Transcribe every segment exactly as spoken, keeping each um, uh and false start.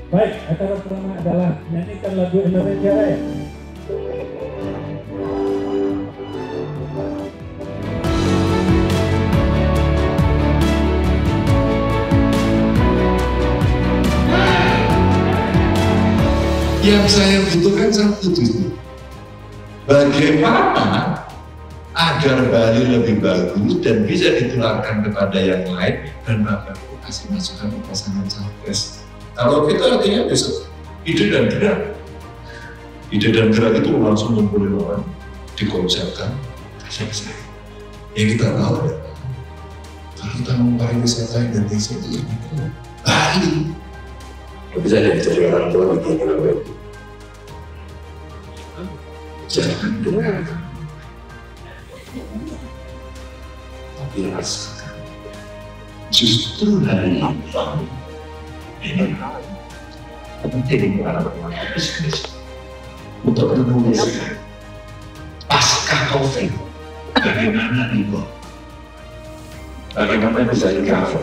Baik, acara pertama adalah nyanyikan lagu Indonesia Raya. Yang saya butuhkan satu itu, bagaimana agar Bali lebih bagus dan bisa ditularkan kepada yang lain, dan Bapak kasih masukan ke pasangan capres. Kalau kita artinya besok ide dan gerak, ide dan gerak itu langsung ngumpulin orang, dikonsepkan, kasih ke saya. Yang kita tahu ya, kalau kita mau pariwisata Indonesia itu yang itu Bali. Bisa jadi jadi orang tua begini. Jangan gerak, tapi rasakan. Justru hari ini penting para pemakai bisnis untuk menuliskan pasca COVID bagaimana nih kok, bagaimana bisa recover,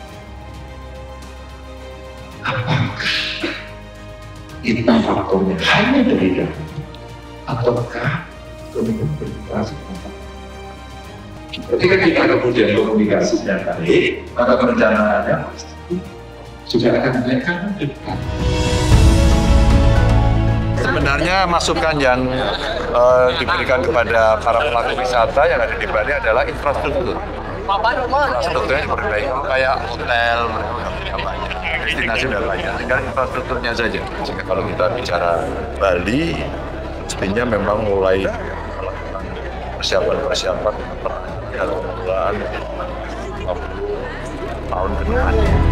apakah kita faktornya hanya dari dalam ataukah komunikasi. Ketika kita kemudian komunikasinya baik, maka perencanaannya pasti juga akan baik karena dekat. Sebenarnya masukan yang uh, diberikan kepada para pelaku wisata yang ada di Bali adalah infrastruktur. Infrastrukturnya diperbaiki, kayak hotel, destinasi dan lainnya. Tinggal infrastrukturnya saja. Jika kalau kita bicara Bali, mestinya memang mulai persiapan-persiapan perjalanan tahun ke depan.